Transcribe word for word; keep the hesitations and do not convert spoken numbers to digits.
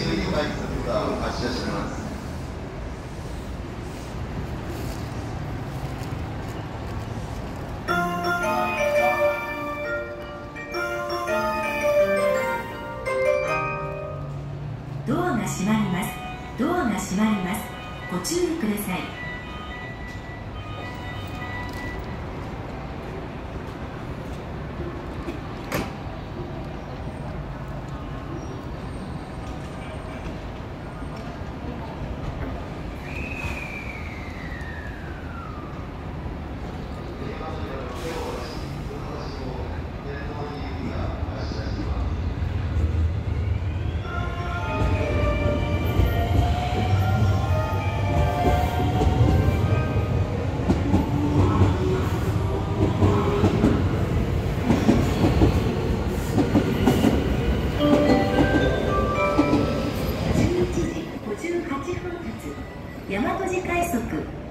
ぐにバイクが発車します。 ドアが閉まります。ドアが閉まります。ご注意ください。じゅういちじごじゅうはっぷん発大和路快速